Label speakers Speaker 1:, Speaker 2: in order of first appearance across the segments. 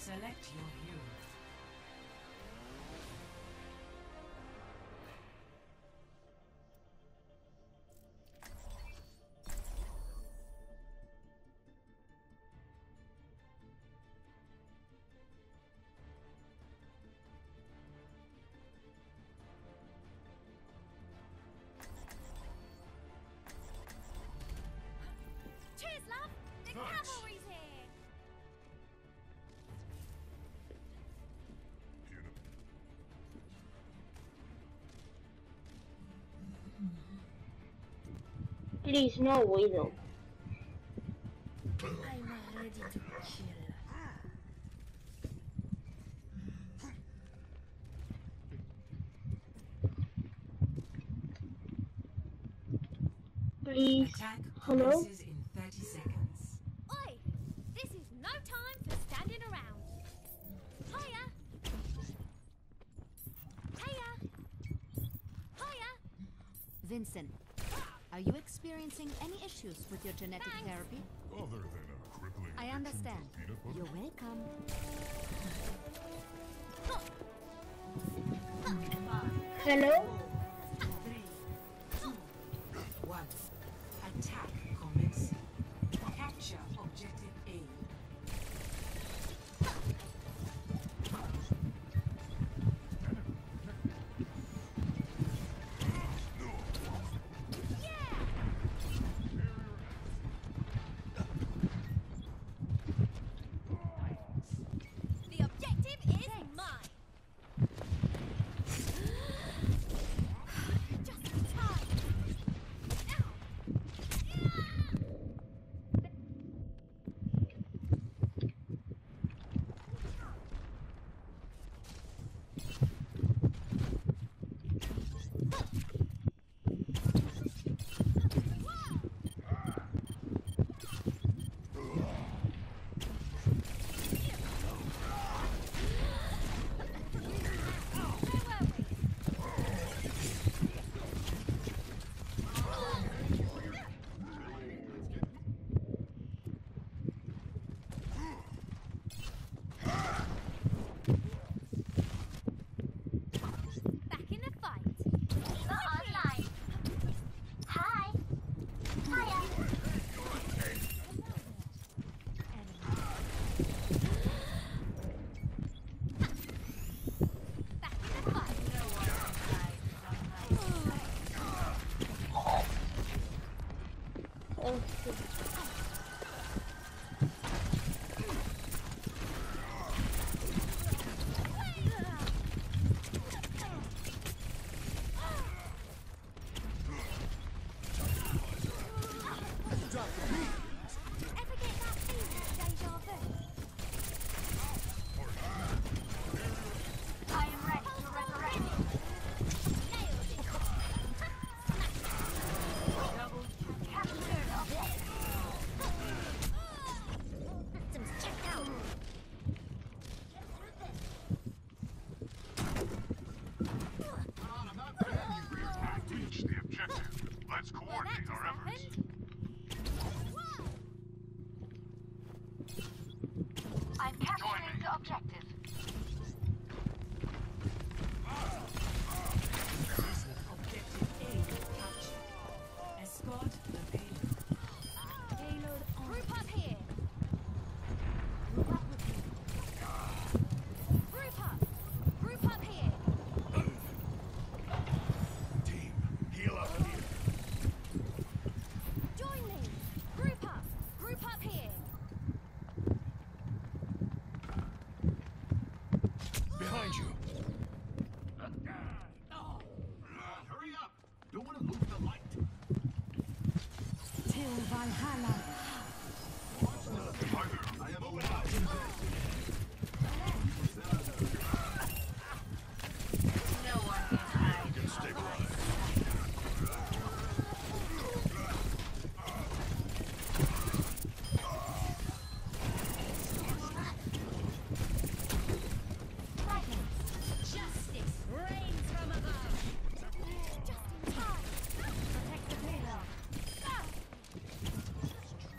Speaker 1: Select your hero.
Speaker 2: Cheers, love! The cavalry's here!
Speaker 3: Please, no widow.
Speaker 2: I'm ready to kill.
Speaker 3: Please.
Speaker 1: Attack
Speaker 3: Hello?
Speaker 1: commences in 30 seconds.
Speaker 2: Oi! This is no time for standing around. Hiya! Hiya! Hiya!
Speaker 4: Vincent, are you experiencing any issues with your genetic
Speaker 2: Thanks.
Speaker 4: therapy?
Speaker 5: Other than a crippling
Speaker 4: I understand.
Speaker 5: addiction to peanut butter?
Speaker 4: You're welcome.
Speaker 3: Hello?
Speaker 1: 3, 2, 1. Attack commencing. Capture objective A.
Speaker 2: The objective is mine! Just in time! Back in the fight. Not online. Hi. Hiya. Back in the fight. Ever get that feeling of deja vu? I am ready to resurrect. Nailed it. Captured object. Systems checked out.
Speaker 5: Reach the objective. Let's
Speaker 2: Well, that
Speaker 5: coordinate
Speaker 2: just
Speaker 5: our efforts.
Speaker 2: happened.
Speaker 6: I'm capturing the objective.
Speaker 1: Objective A captured. Escort the payload.
Speaker 2: Payload on. Group up here. Group up. Group up here.
Speaker 5: Team, heal up here.
Speaker 2: Join me. Group up. Group up here.
Speaker 5: Behind you.
Speaker 7: Hurry up! Don't want to lose the light.
Speaker 4: Till Valhalla.
Speaker 7: I have opened up.
Speaker 6: No one can hide.
Speaker 5: Get stabilized.
Speaker 2: Justice reigns from above. Just in time. Protect the payload.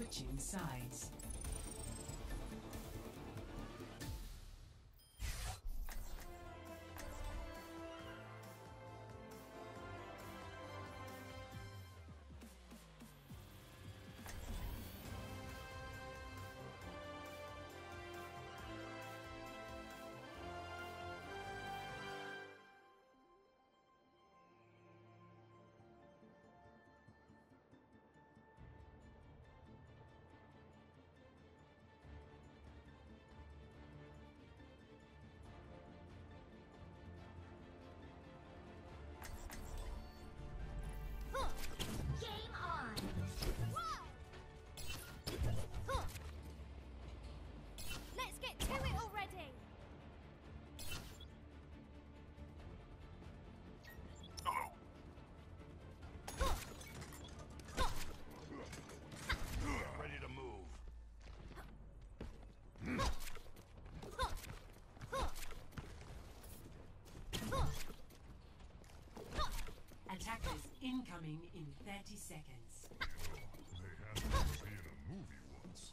Speaker 1: Switching sides.
Speaker 2: Game on! Let's get to it already!
Speaker 5: Hello. Ready to move.
Speaker 1: Attackers incoming in 30 seconds.
Speaker 5: They had to be in a movie once.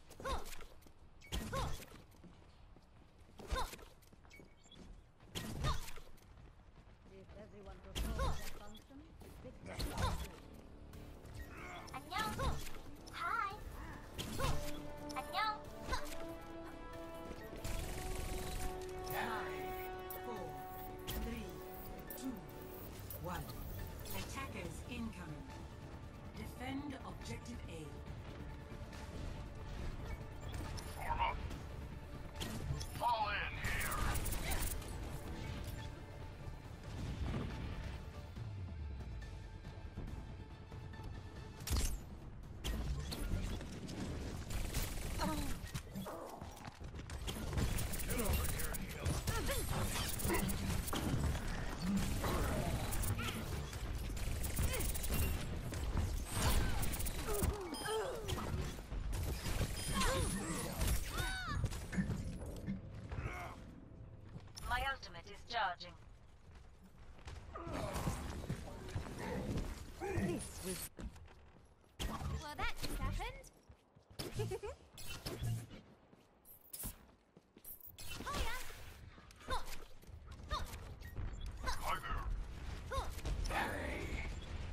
Speaker 4: If everyone performs their function, victory.
Speaker 2: 안녕! Hi! 안녕!
Speaker 1: 5, 4, 3, 2, 1. Attackers incoming. Defend objective A.
Speaker 5: Form up. Fall in here. Get over here and heal.
Speaker 6: My ultimate is charging.
Speaker 2: Well, that just happened. Hiya!
Speaker 5: Hi there.
Speaker 2: Whee!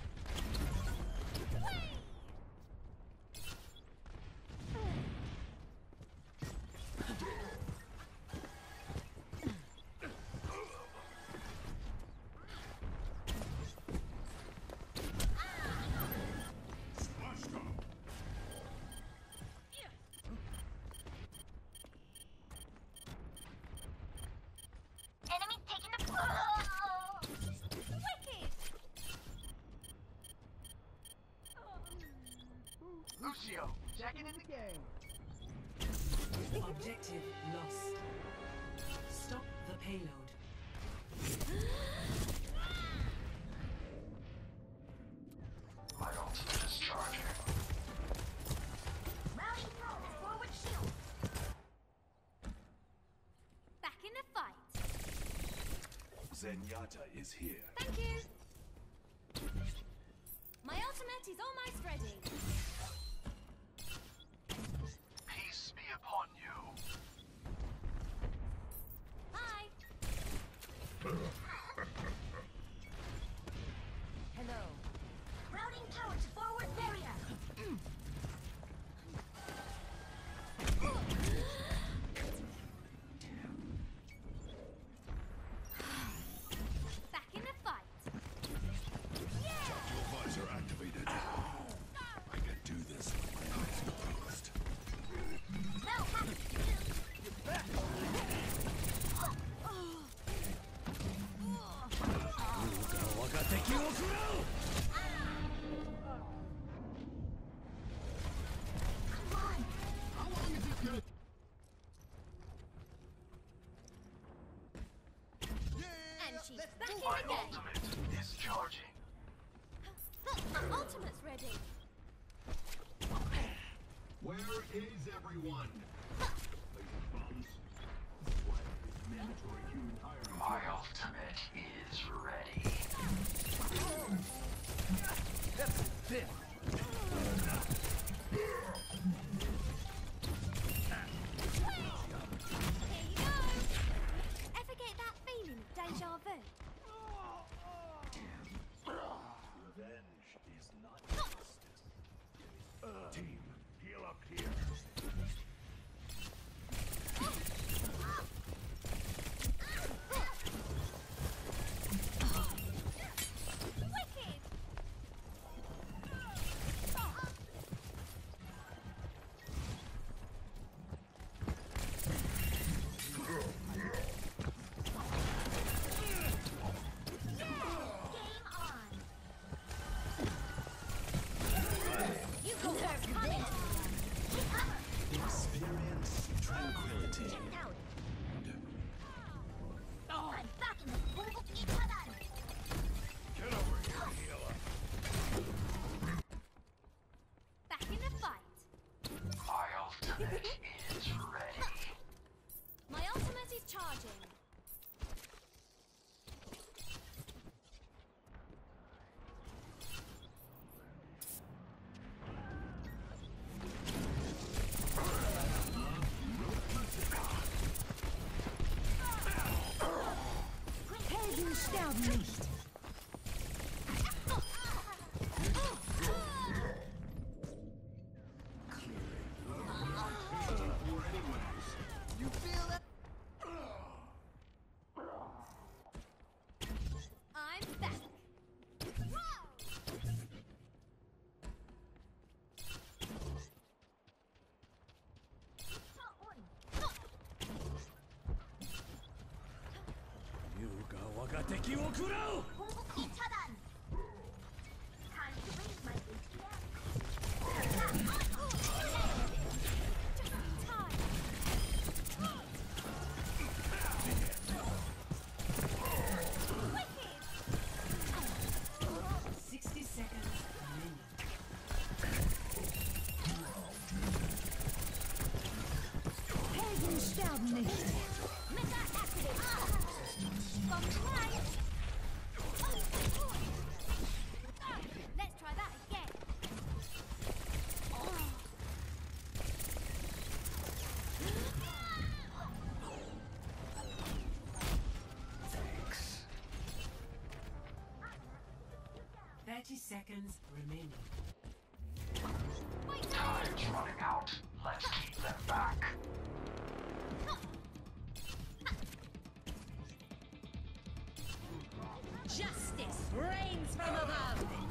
Speaker 5: Splash top.
Speaker 2: Enemy taking the... Wicked!
Speaker 7: Lucio, checking in the game.
Speaker 1: Objective lost. Stop the payload.
Speaker 5: My ultimate is charging.
Speaker 2: Rally throw, forward shield. Back in the fight.
Speaker 5: Zenyatta is here.
Speaker 2: Thank you. My ultimate is almost ready.
Speaker 5: Peace be upon you.
Speaker 2: Hi.
Speaker 4: Hello.
Speaker 2: Routing tower to forward barrier. Back in the fight. Yeah.
Speaker 5: Your visor activated. I can do this with my eyes closed.
Speaker 2: No, happy. Come on.
Speaker 7: How long is this gonna...
Speaker 2: And she's back in
Speaker 5: My
Speaker 2: the game.
Speaker 5: ultimate is charging.
Speaker 2: Ultimate's ready.
Speaker 7: Where is everyone? Laser bombs. This is why it's mandatory human hiring.
Speaker 5: My ultimate is ready.
Speaker 7: That's it.
Speaker 5: fatigued.
Speaker 2: Oh, I'm back in the Overwatch Plat.
Speaker 5: Get over here, healer.
Speaker 2: Back in the fight.
Speaker 5: My ultimate is ready.
Speaker 2: My ultimate is charging.
Speaker 1: Helden sterben nicht.
Speaker 7: You feel that?
Speaker 2: I'm back.
Speaker 5: Yuga wagateki wo kurao!
Speaker 2: 공복기 차단. Time to raise my ATM. Wicked.
Speaker 1: 60 seconds remaining. Helden sterben nicht.
Speaker 2: Meta activate. From tonight. Let's try that again.
Speaker 5: Thanks.
Speaker 1: 30 seconds remaining.
Speaker 5: Time's running out. Let's keep them back.
Speaker 1: Justice reigns from above.